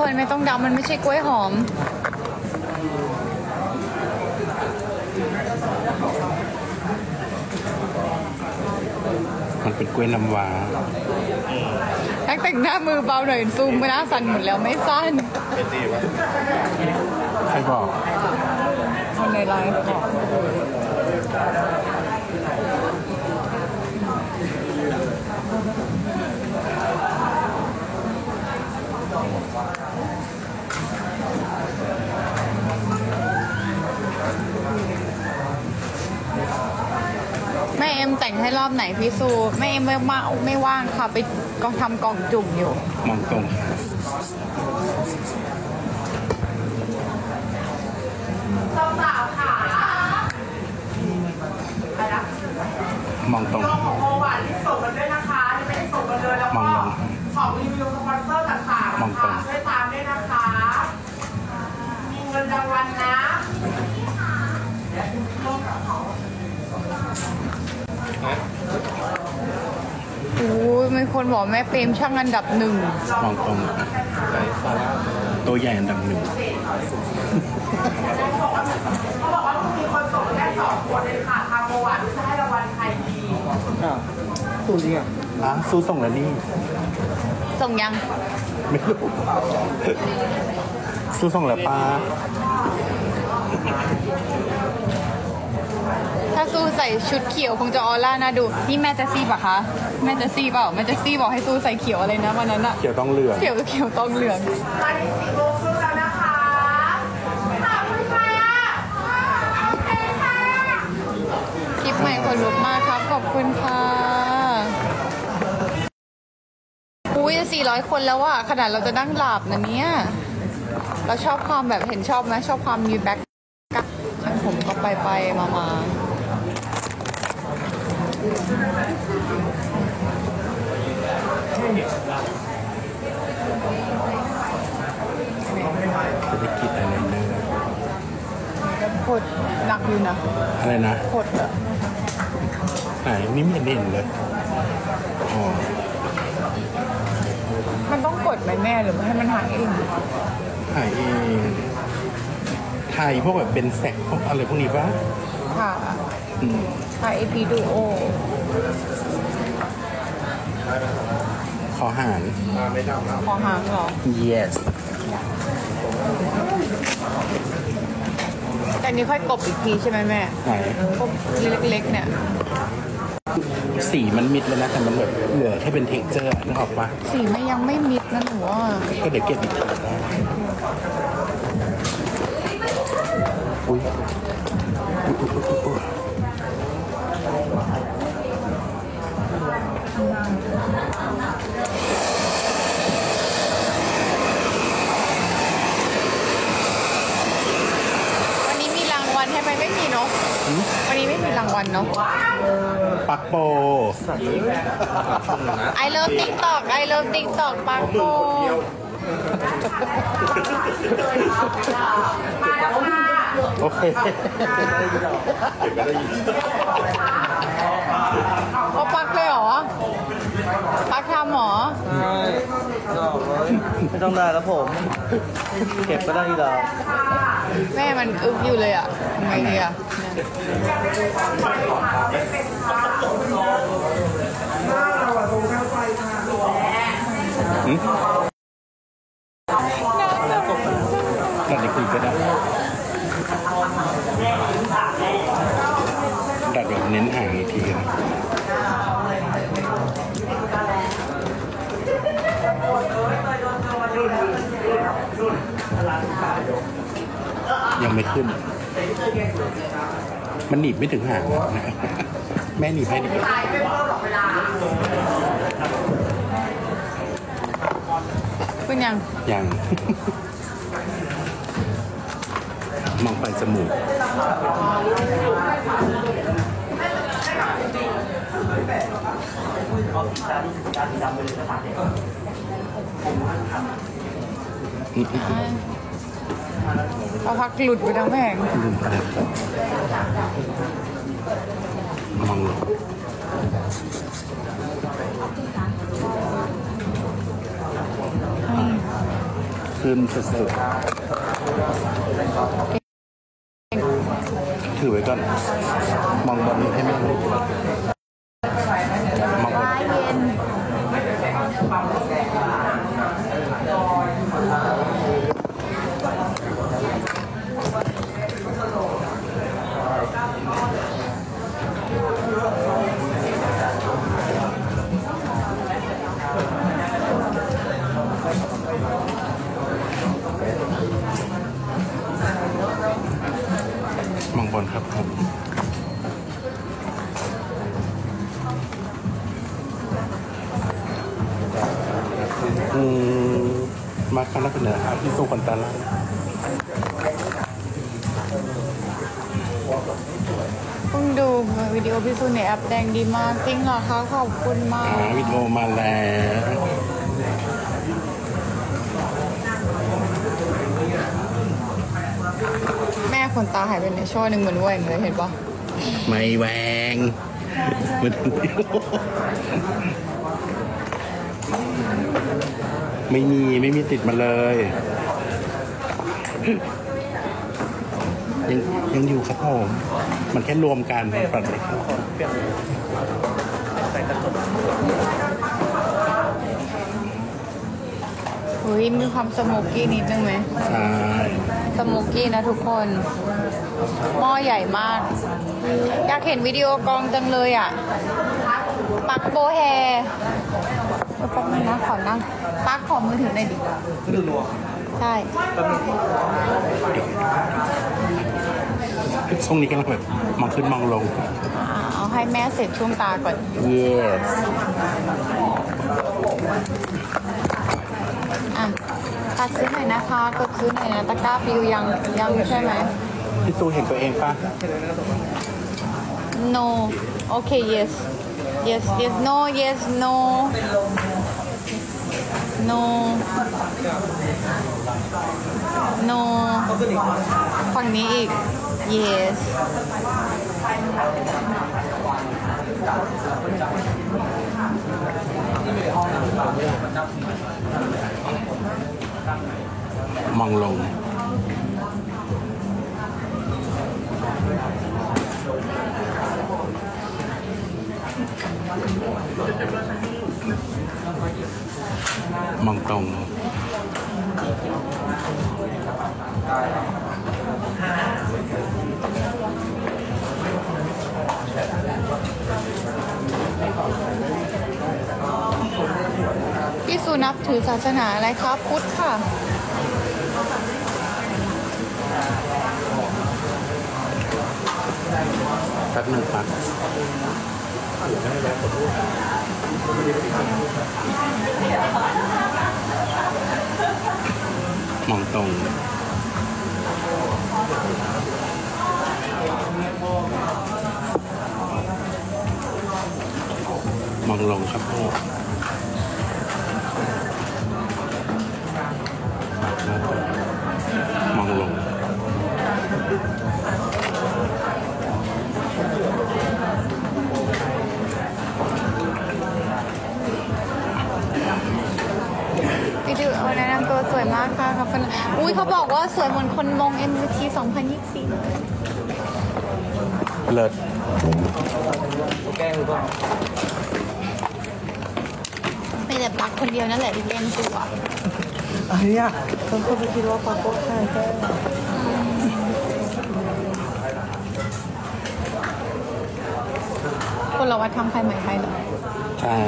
คนไม่ต้องเดามันไม่ใช่กล้วยหอมมันเป็นกล้วยน้ำว้าทักแต่งหน้ามือเบาหน่อยซูมไปหน้าสั่นหมดแล้วไม่สั้นใครบอกคนในไลฟ์บอกแม่เอ็มแต่งให้รอบไหนพี่ซูแม่เอ็มไม่ว่างค่ะไปก็ทำกล่องจุ่มอยู่มองตรงสาวๆค่ะมองตรงของโมหวานที่ส่งกันด้วยนะคะที่ไม่ได้ส่งกันเลยแล้วก็ของรีวิวสปอนเซอร์ต่างๆนะคะช่วยตามด้วยนะคะมีเงินรางวัลนะโอ้ยมีคนบอกแม่เปรมช่างอันดับ1 มองตรงตัวใหญ่อันดับ1 เขาบอกว่ามีคนส่งแค่2 คนเลยค่ะทางโมหวานจะให้รางวัลใครดีสู้เรียกสู้ส่งแล้วนี่ส่งยังไม่รู้สู้ส่งแล้วป้าถ้าสู้ใส่ชุดเขียวคงจะออร่าน่าดูนี่แม่จะซี่ปะคะแม่จะซี่เปล่าแม่จะซี่บอกให้สู้ใส่เขียวอะไรนะวันนั้นอะเขียวต้องเหลืองเขียวต้องเหลืองตอนนี้4 โมงครึ่งแล้วนะคะขอบคุณค่ะโอเคค่ะคลิปใหม่คนลุกมากครับขอบคุณค่ะอุ้ย400 คนแล้วอะขนาดเราจะนั่งหลับนะเนี่ยเราชอบความแบบเห็นชอบไหมชอบความมีแบ็คช่างผมก็ไปมาจะไปกินอะไรเนื้อโคตรหนักอยู่นะอะไรนะโคตรอะไหนนี่ไม่เด่นเลยอ๋อมันต้องกดไหมแม่หรือให้มันหายเองหายเองไทยพวกแบบเป็นแสกพวกอะไรพวกนี้ปะค่ะถ่าย AP Duo ขอหารเหรอ yes แต่นี้ค่อยกบอีกทีใช่ไหมแม่ไหนกบเล็กๆเนี่ยสีมันมิดแล้วนะแต่มันแบบเหลือแค่เป็นเท็กเจอร์นึกออกปะสีมันยังไม่มิดนะหนูว่าก็เดี๋ยวเก็บอีกทีได้อุ้ยวันนี้มีรางวัลให้ไหมไม่มีเนาะวันนี้ไม่มีรางวัลเนาะปักโป I love TikTok I love TikTok ปักโปโอเคเขาปักเลยเหรอปักทำหรอไม่ต้องได้แล้วผมเก็บก็ได้ทีเดียวแม่มันอึบอยู่เลยอ่ะทำไงดีอ่ะตัดในคุยก็ได้ตัดแบบเน้นห่างอีกทีนะยังไม่ขึ้นมันหนีบไม่ถึงห่างนะแม่หนีบให้ดิขึ้นยัง มองไปจมูกเอาพักหลุดไปทั้งแผงมองขึ้นสุดๆถือไว้ก่อนมองบอลให้แม่ดูมองบอลเย็นมองบอลครับผมมาคณะเป็นอะไรที่สู้คนตาล่างเพิ่งดูวิดีโอพี่ซูในแอปแดงดีมากจริงเหรอคะขอบคุณมากวิดีโอมาแล้วแม่ขนตาหายไปในช่อหนึ่งเหมือนแหว่งเลยเห็นปะไม่แหวงไม่มีติดมาเลย ยังอยู่ครับผมมันแค่รวมกันปัดเลยเฮ้ยมีความสโมกกี้นิดนึงไหมใช่สโมกกี้นะทุกคนหม้อใหญ่มาก อยากเห็นวิดีโอกองจังเลยอ่ะปักโบแฮแป๊บนึงนะขอนั่งปักขอมือถือหน่อยดิใช่ช่วงนี้กำลังแบบมองขึ้นมองลงเอาให้แม่เสร็จช่วงตาก่อน yes อ่ะตัดซื้อหน่อยนะคะกดซื้อหน่อยนะตะกร้าปิวยังใช่ไหมพี่ซูเห็นตัวเองปะ no okay yes no yes no no no ฝั่งนี้อีก yes มองลงมองตรงพี่สุนับถือศาสนาอะไรครับพุทธค่ะแป๊บนึงครับมองตรงมองลงครับพ่อมองลงพี่ดูเอาแนะนำตัวสวยมากค่ะครับคนอุ้ยเขาบอกว่าสวยเหมือนคนมง MUT 2024 เลิศแกล้งหรือเปล่าไม่แต่ปักคนเดียวนั่นแหละที่เล่นตัวอะไรอ่ะคนเขาไปคิดว่าปาโก้ใช่แกล้งคนเราวัดทำใครเหมือนใครเหรอใช่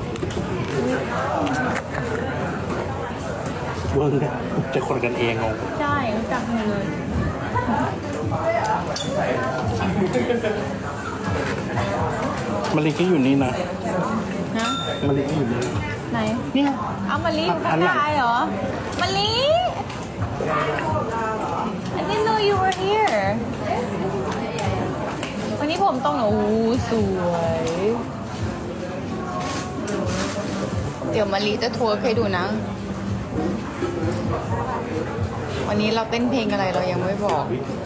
เวิร์กเนี่ยจะคนกันเองงงใช่รู้จักหมดเลยมะลิก็อยู่นี่นะนะมะลิก็อยู่นี่ไหนเนี่ยเอามะลิอยู่ข้างกายเหรอมะลิ I didn't know you were here วันนี้ผมตรงเหรอโอ้สวย เดี๋ยวมะลิจะทัวร์ให้ดูนะ วันนี้เราเต้นเพลงอะไรเรายังไม่บอก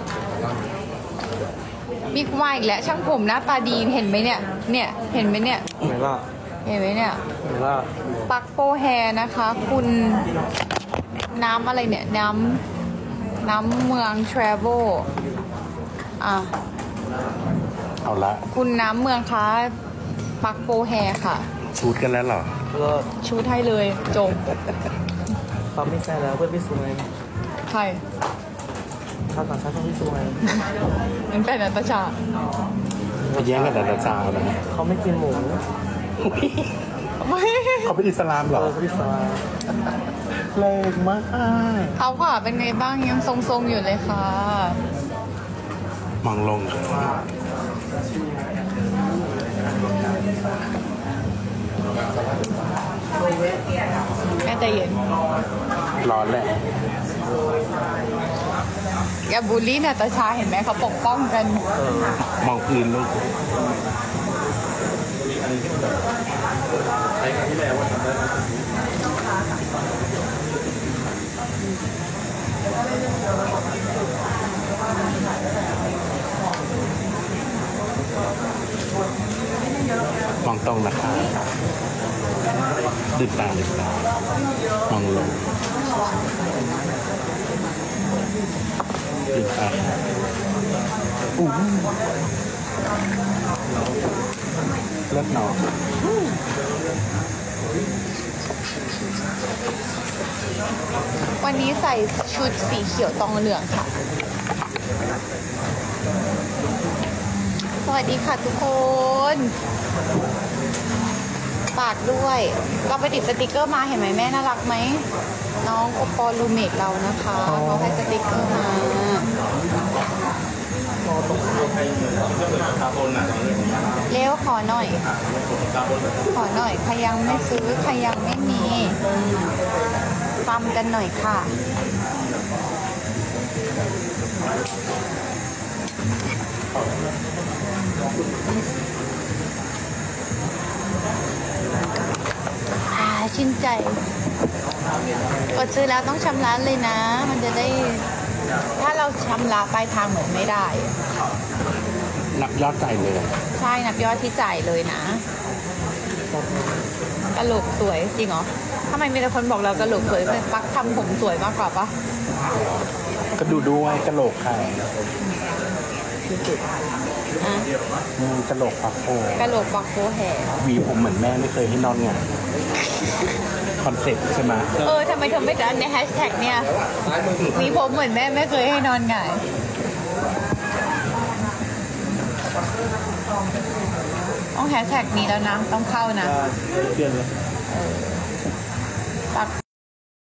มีควายอีกแล้วช่างผมหน้าตาดีเห็นไหมเนี่ย เนี่ยเห็นไหมเนี่ยไหนล่ะเห็นไหมเนี่ยไหนล่ะปักโปแฮนะคะ คุณน้ำอะไรเนี่ย น้ำเมือง travel อ่ะเอาละคุณน้ำเมืองคะปักโปแฮค่ะชูดกันแล้วเหรอก็ชูดให้เลยจบปั๊มไม่ใช่แล้วเพื่อนพี่สวยใครข้าวต่างชาติต้องพี่สวยเป็นแฟนนัตชาไปแย่งกันแต่ละจาวนะเขาไม่กินหมูเขาเป็นอิสลามเหรอพี่สวยแรงมากเขาค่ะเป็นไงบ้างยังทรงๆอยู่เลยค่ะมองลงค่ะแม่ใจเย็นร้อนแหละอย่าบูลลี่นาตาชาเห็นไหมเขาปกป้องกันมองพื้นลูกมองตรงนะคะดื่มตามองลงดื่มตาเลิศหนอวันนี้ใส่ชุดสีเขียวตองเหลืองค่ะ สวัสดีค่ะทุกคนฝากด้วยเราไปติดสติกเกอร์มาเห็นไหมแม่น่ารักไหม น้องโอปอลลูเมดเรานะคะเขาให้สติกเกอร์มาเร็วขอหน่อย ขอหน่อย ใครยังไม่ซื้อ ใครยังไม่มีฟัมกันหน่อยค่ะ ชื่นใจกดซื้อแล้วต้องชำระเลยนะ มันจะได้ ถ้าเราชำระปลายทางเหมือนไม่ได้นับยอดใจายเลยใช่นับยอดที่จ่ายเลยนะกระโหลกสวยจริงเหรอทำไมมีแต่คนบอกเรากระโหลกสวยเป็นปักทำผมสวยมากกว่าปะก็ดูด้วยกะโหลกไข่อ่ะกะโหลกปักโพกระโหลกปักโคแห่หวีผมเหมือนแม่ไม่เคยให้นอนไงคอนเซ็ปต์ใช่ไหมทำไมเธอไม่ดันในแฮชแท็กเนี่ยมีผมเหมือนแม่ไม่เคยให้นอนหงายต้องแฮชแท็กนี้แล้วนะ ต้องเข้านะเปลี่ยนเลยปัก